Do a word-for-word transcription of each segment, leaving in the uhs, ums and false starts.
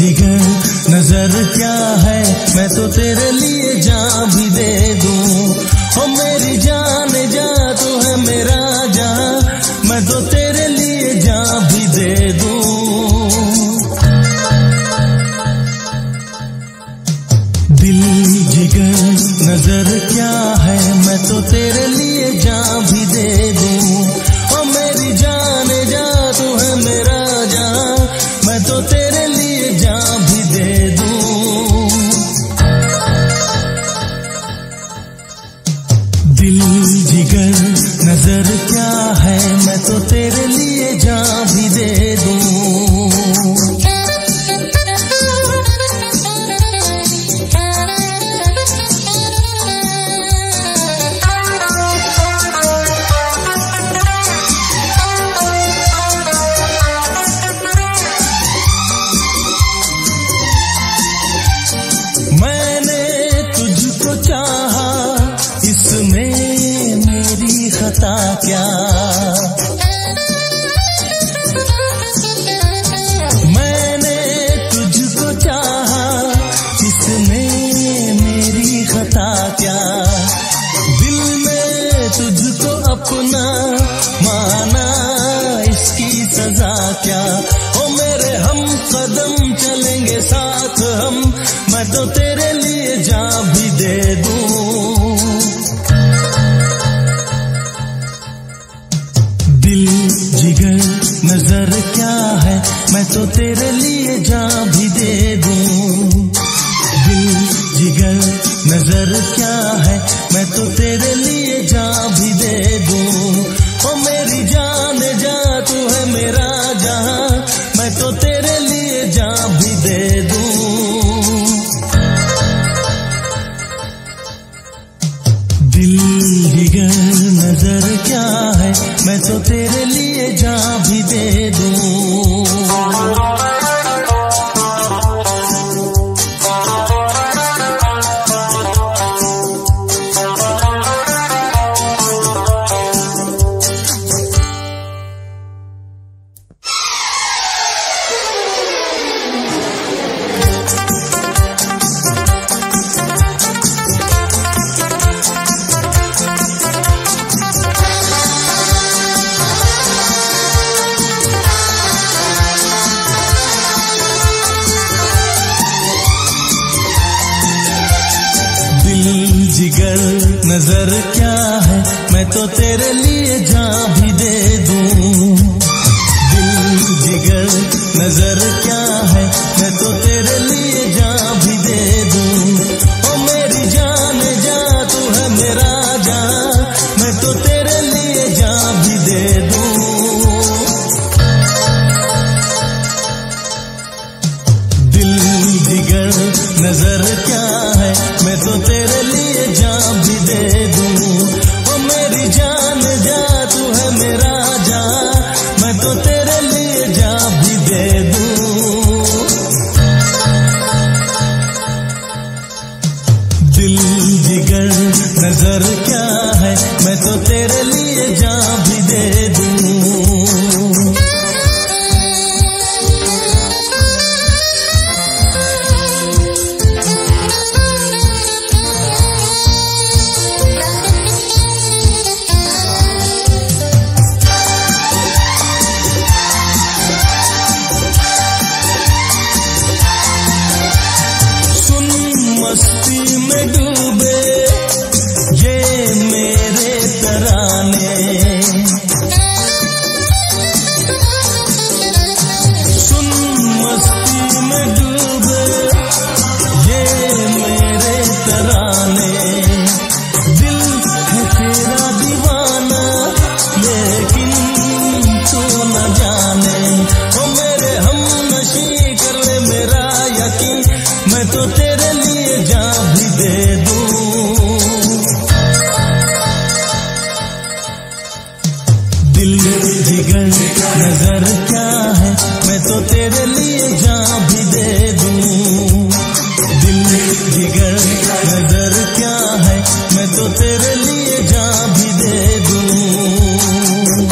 जिगर नजर क्या है, मैं तो तेरे लिए जान भी दे दूं। ओ मेरी जान जा तू है मेरा जान, मैं तो तेरे लिए जान भी दे दूं। दिल जिगर नजर क्या है, मैं तो तेरे लिए जान भी दे दूं। ओ मेरी जान जा तू है मेरा जान, मैं तो तेरे लिए जान भी दे दूं। दिल जिगर नजर क्या है, मैं तो तेरे लिए जान भी दे दूं। खता क्या, मैंने तुझको चाहा, इसमें मेरी खता क्या। दिल में तुझको अपना माना, इसकी सजा क्या। ओ मेरे हम कदम चलेंगे साथ हम, मैं तो तेरे लिए जान भी दे दूं। दिल जिगर नजर क्या है, मैं तो तेरे लिए जान भी दे दूं। दिल जिगर नजर क्या है, मैं तो तेरे लिए जान भी दे दूं। ओ मेरी जान जा तू है मेरा जान, मैं तो तेरे लिए जान भी दे दूं। दिल जिगर नजर क्या है, मैं तो तेरे लिए जान भी दे दूं। जिगर नजर क्या है, मैं तो तेरे लिए जान भी दे दूं। दिल जिगर नजर क्या है, मैं तो तेरे लिए जान भी दे दूं। ओ मेरी जान जा तू है मेरा जान, मैं तो तेरे लिए जान भी दे दूं। दिल जिगर नजर क्या है, मैं तो तेरे लिए जान भी दे दूं। ओ मेरी जान जा तू है मेरा जान, मैं तो तेरे लिए जान भी दे दूं। दिल जिगर नजर क्या है, मैं तो तेरे लिए जान भी दे दूं। मस्ती में डूबे ये मेरे तराने, सुन मस्ती में डूबे ये मेरे तराने। दिल है तेरा दीवाना लेकिन तू न जाने। ओ मेरे हम नशी कर ले मेरा यकीन, मैं तो तेरे लिए जान भी दे दूं। दिल जिगर नजर क्या है, मैं तो तेरे लिए जान भी दे दूं। दिल जिगर नजर क्या है, मैं तो तेरे लिए जान भी दे दूं।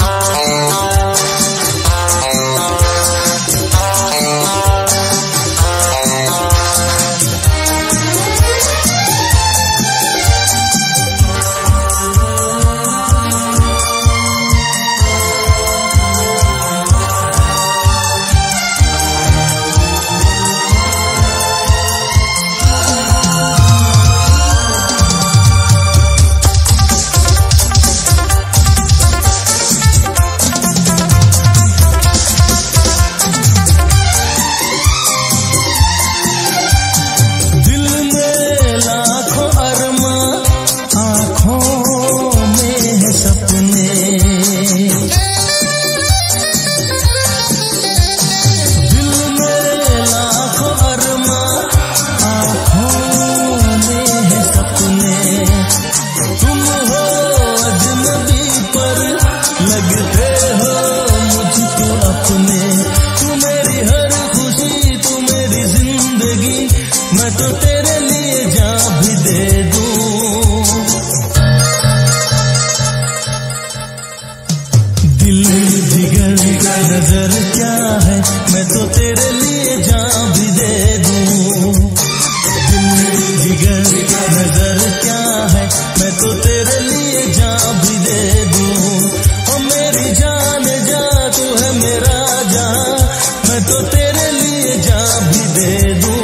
दे दूं।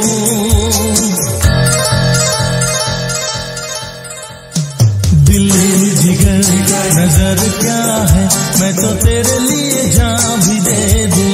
दिल जिगर नजर क्या है, मैं तो तेरे लिए जान भी दे दूं।